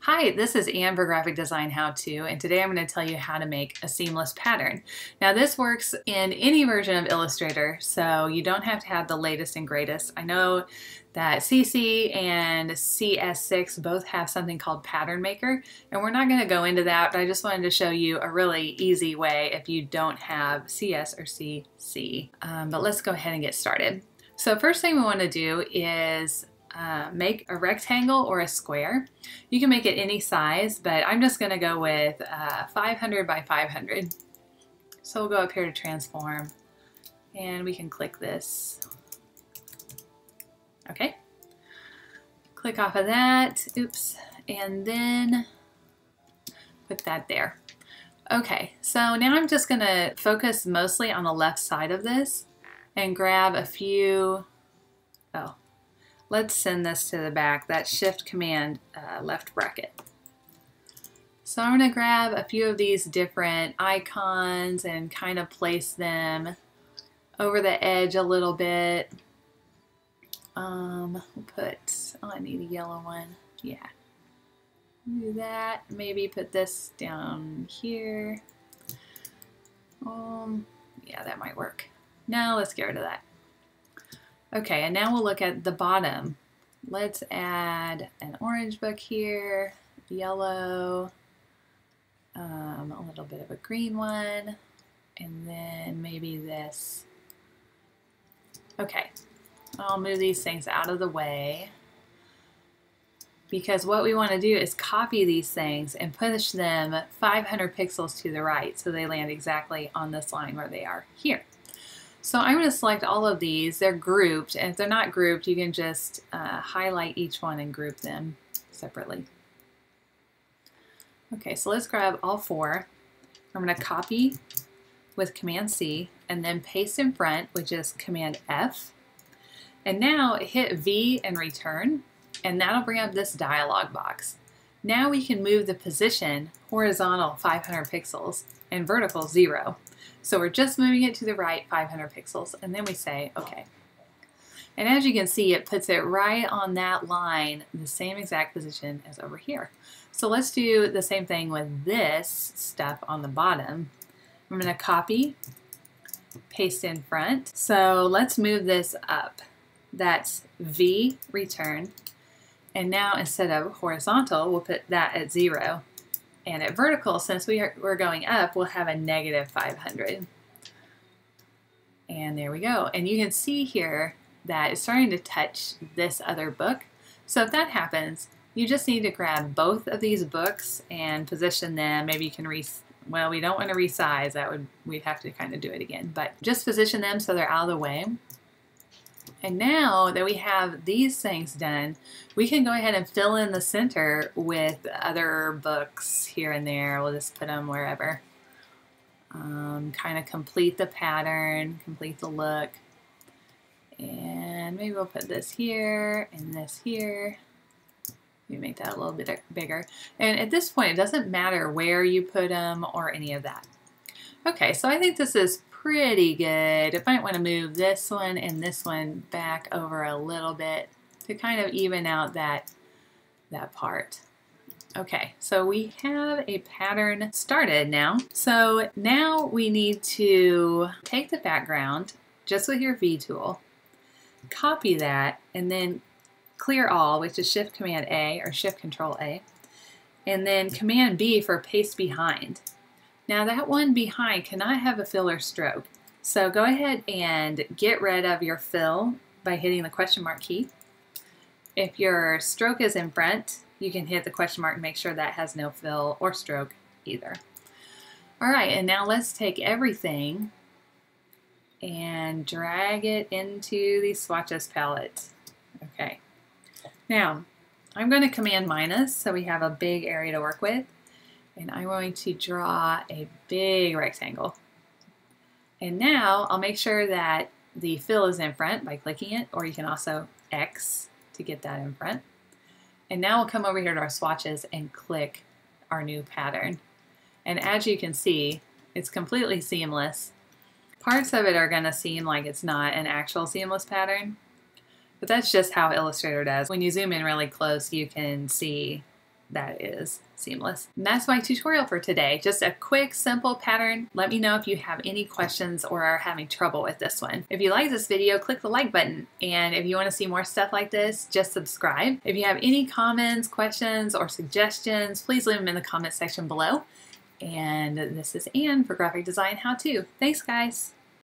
Hi, this is Anne for Graphic Design How To, and today I'm going to tell you how to make a seamless pattern. Now this works in any version of Illustrator, so you don't have to have the latest and greatest. I know that CC and CS6 both have something called Pattern Maker, and we're not going to go into that, but I just wanted to show you a really easy way if you don't have CS or CC. But let's go ahead and get started. So first thing we want to do is make a rectangle or a square. You can make it any size, but I'm just going to go with 500 by 500. So we'll go up here to transform and we can click this. Okay. Click off of that. Oops. And then put that there. Okay. So now I'm just going to focus mostly on the left side of this and grab a few. Let's send this to the back, that Shift Command left bracket. So I'm going to grab a few of these different icons and kind of place them over the edge a little bit. We'll put, I need a yellow one. Yeah. Do that. Maybe put this down here. Yeah, that might work. Now let's get rid of that. Okay, and now we'll look at the bottom. Let's add an orange book here, yellow, a little bit of a green one, and then maybe this. Okay, I'll move these things out of the way because what we want to do is copy these things and push them 500 pixels to the right so they land exactly on this line where they are here. So I'm going to select all of these. They're grouped, and if they're not grouped, you can just highlight each one and group them separately. Okay, so let's grab all four. I'm going to copy with Command C and then paste in front, which is Command F. And now hit V and return, and that'll bring up this dialog box. Now we can move the position horizontal 500 pixels and vertical 0. So we're just moving it to the right 500 pixels, and then we say OK. And as you can see, it puts it right on that line, the same exact position as over here. So let's do the same thing with this stuff on the bottom. I'm going to copy, paste in front. So let's move this up. That's V, return. And now instead of horizontal, we'll put that at 0. And at vertical, since we're going up, we'll have a negative 500. And there we go. And you can see here that it's starting to touch this other book. So if that happens, you just need to grab both of these books and position them. Maybe you can well, we don't want to resize. We'd have to kind of do it again. But just position them so they're out of the way. And now that we have these things done, we can go ahead and fill in the center with other books here and there. We'll just put them wherever. Kind of complete the pattern, complete the look. And maybe we'll put this here and this here. Maybe make that a little bit bigger. And at this point, it doesn't matter where you put them or any of that. Okay, so I think this is pretty good. I might want to move this one and this one back over a little bit to kind of even out that part. Okay, so we have a pattern started now. So now we need to take the background just with your V tool, copy that, and then clear all, which is Shift Command A or Shift Control A, and then Command B for paste behind. Now that one behind cannot have a fill or stroke. So go ahead and get rid of your fill by hitting the question mark key. If your stroke is in front, you can hit the question mark and make sure that has no fill or stroke either. All right, and now let's take everything and drag it into the swatches palette. Okay. Now, I'm going to Command minus so we have a big area to work with. And I'm going to draw a big rectangle. And now I'll make sure that the fill is in front by clicking it, or you can also X to get that in front. And now we'll come over here to our swatches and click our new pattern. And as you can see, it's completely seamless. Parts of it are going to seem like it's not an actual seamless pattern, but that's just how Illustrator does. When you zoom in really close, you can see that is seamless. And that's my tutorial for today. Just a quick, simple pattern. Let me know if you have any questions or are having trouble with this one. If you like this video, click the like button. And if you want to see more stuff like this, just subscribe. If you have any comments, questions, or suggestions, please leave them in the comment section below. And this is Anne for Graphic Design How To. Thanks, guys.